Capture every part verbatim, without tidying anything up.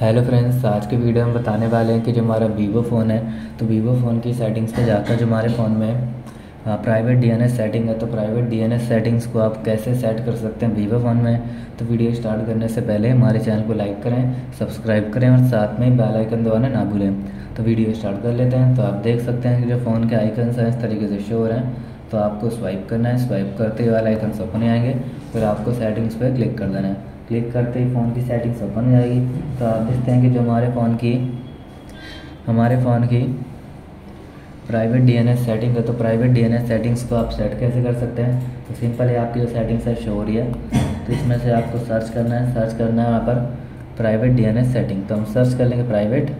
Hello friends, आज के video में बताने वाले हैं कि जो हमारा वीवो फ़ोन है तो वीवो फ़ोन की सेटिंग्स पे जाकर जो हमारे फ़ोन में प्राइवेट डीएनएस सेटिंग है तो प्राइवेट डीएनएस सेटिंग्स को आप कैसे सेट कर सकते हैं वीवो फ़ोन में। तो वीडियो स्टार्ट करने से पहले हमारे चैनल को लाइक करें, सब्सक्राइब करें और साथ में बेल आइकन दबाना ना भूलें। तो वीडियो स्टार्ट कर लेते हैं। तो आप देख सकते हैं कि जो फ़ोन के आइकन्स हैं इस तरीके से शो हो रहे हैं। तो आपको स्वाइप करना है, स्वाइप करते ही वाले आइकन्स ओपन आएंगे, फिर आपको सेटिंग्स पर क्लिक कर देना है। क्लिक करते ही फ़ोन की सेटिंग्स ओपन हो जाएगी। तो आप देखते हैं कि जो हमारे फ़ोन की हमारे फ़ोन की प्राइवेट डीएनएस सेटिंग है तो प्राइवेट डीएनएस सेटिंग्स को आप सेट कैसे कर सकते हैं। तो सिंपल है, आपकी जो सेटिंग्स है शो हो रही है, तो इसमें से आपको सर्च करना है सर्च करना है वहाँ पर प्राइवेट डीएनएस सेटिंग। तो हम सर्च कर लेंगे प्राइवेट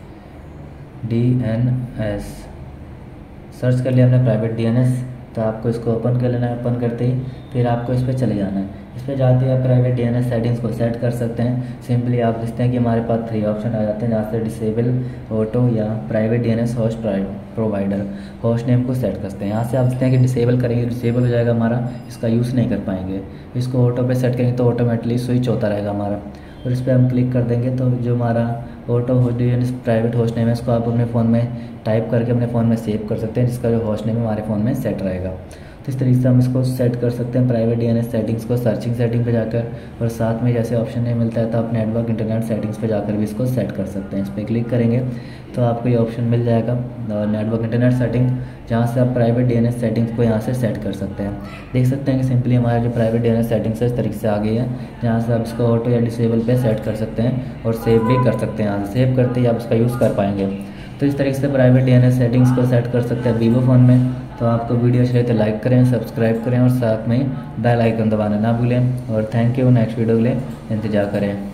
डीएनएस। सर्च कर लिया हमने प्राइवेट डीएनएस। तो आपको इसको ओपन कर लेना है। ओपन करते ही फिर आपको इस पर चले जाना है। इस पर जाते ही आप प्राइवेट डीएनएस सेटिंग्स को सेट कर सकते हैं। सिंपली आप देखते हैं कि हमारे पास थ्री ऑप्शन आ जाते हैं, जहाँ से डिसेबल, ऑटो या private DNS host provider host name को सेट करते हैं। यहाँ से आप देखते हैं कि डिसेबल करेंगे, डिसेबल हो जाएगा हमारा, इसका यूज़ नहीं कर पाएंगे। इसको ऑटो पे सेट करेंगे तो ऑटोमेटिकली स्विच होता रहेगा हमारा। और इस पर हम क्लिक कर देंगे तो जो हमारा auto host DNS private host name है इसको आप अपने फ़ोन में टाइप करके अपने फ़ोन में सेव कर सकते हैं, जिसका जो होस्ट नेम है हमारे फ़ोन में सेट रहेगा। तो इस तरीके से हम इसको सेट कर सकते हैं प्राइवेट डीएनएस सेटिंग्स को सर्चिंग सेटिंग पे जाकर। और साथ में जैसे ऑप्शन नहीं मिलता है तो आप नेटवर्क इंटरनेट सेटिंग्स पे जाकर भी इसको सेट कर सकते हैं। इस पर क्लिक करेंगे तो आपको ये ऑप्शन मिल जाएगा नेटवर्क इंटरनेट सेटिंग, जहाँ से आप प्राइवेट डीएनएस सेटिंग्स को यहाँ से सेट कर सकते हैं। देख सकते हैं कि सिंपली हमारा जो प्राइवेट डीएनएस सेटिंग्स है इस तरीके से आ गई है, जहाँ से आप इसको ऑटो या डिसेबल पे सेट कर सकते हैं और सेव भी कर सकते हैं। यहाँ से सेव करते ही आप इसका यूज़ कर पाएंगे। तो इस तरीके से प्राइवेट डीएनएस सेटिंग्स को सेट कर सकते हैं वीवो फ़ोन में। तो आपको वीडियो अच्छी लगे तो लाइक करें, सब्सक्राइब करें और साथ में बेल आइकन दबाना ना भूलें। और थैंक यू। नेक्स्ट वीडियो के लिए इंतजार करें।